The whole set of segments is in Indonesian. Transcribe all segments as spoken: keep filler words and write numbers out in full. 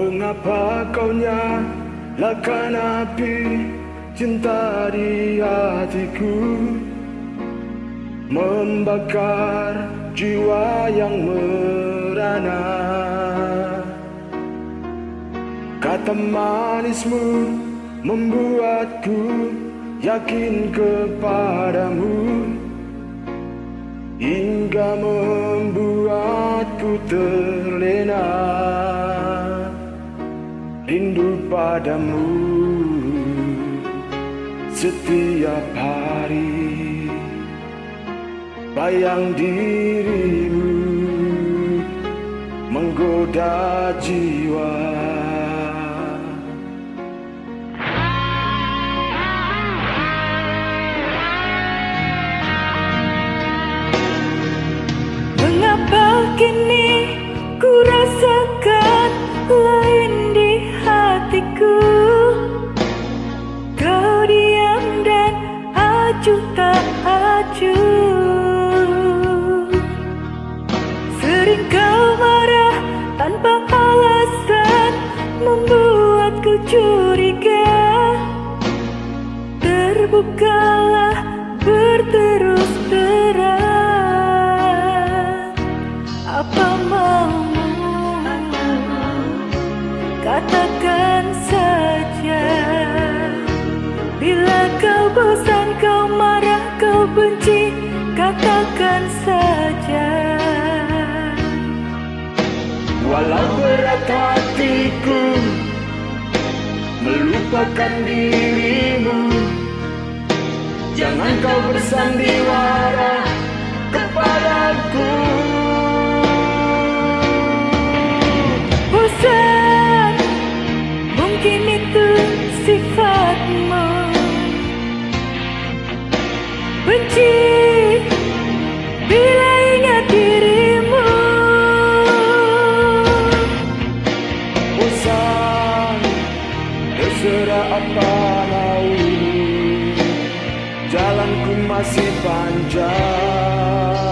Mengapa kau nyalakan api cinta di hatiku, membakar jiwa yang merana. Kata manismu membuatku yakin kepadamu, hingga membuatku terlena rindu padamu setiap hari. Bayang dirimu menggoda jiwa. Mengapa kini ku rasakan lain di hatiku? Kau diam dan acuh tak acuh. Sering kau marah tanpa alasan, membuatku curiga. Terbukalah berterus terang, apa maumu, katakan saja. Bila kau bosan, kau marah, kau benci, katakan saja. Walau berat hatiku melupakan dirimu, jangan kau bersandiwara kepadaku. Bosan, mungkin itu sifatmu. Benci bila ingat dirimu. Bosan, terserah apa mau, jalanku masih panjang.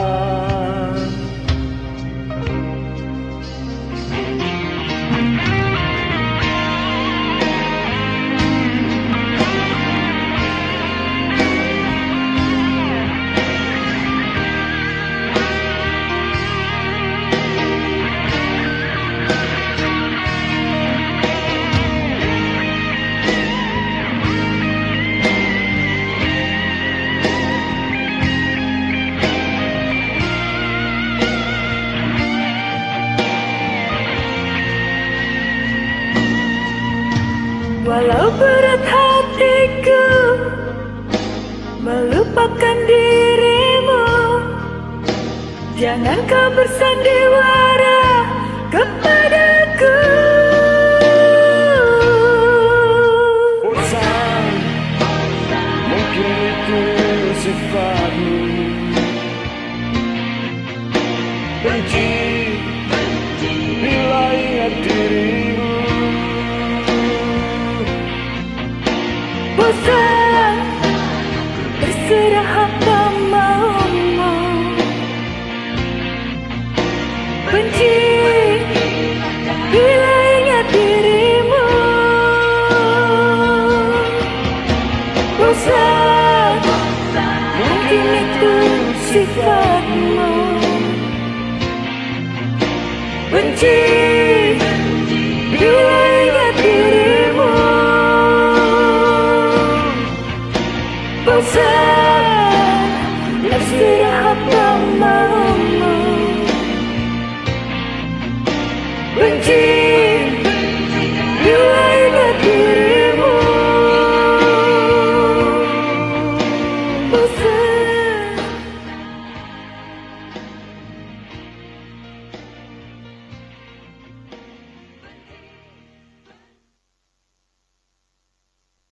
Walau berat hatiku melupakan dirimu, jangan kau bersandiwara kepadaku. Bosan, mungkin itu sifatmu. Benci bila ingat dirimu. Bosan, terserah apa maumu. Benci bila ingat dirimu. Bosan, mungkin itu sifatmu. Benci